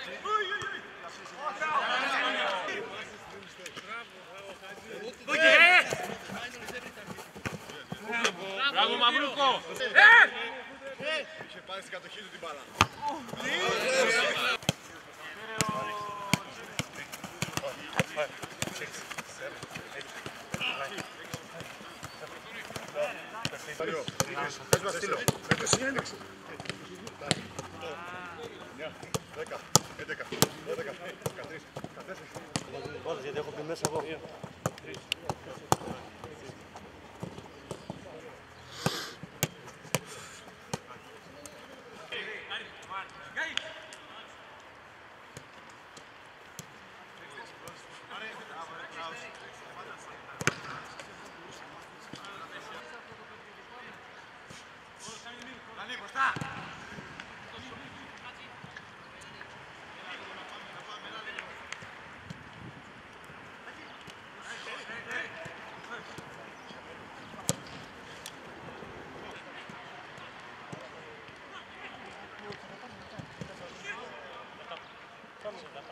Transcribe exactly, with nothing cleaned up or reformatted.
Μπράβο Μαυρούκο! Είχε πάρει στην κατοχή του την μπάλα. Πες μας στείλω. Με συνέντευξη. εννιά, δέκα, έντεκα, δώδεκα, δεκατρείς, δεκατέσσερα. Γιατί έχω πει μέσα εγώ. Vamos a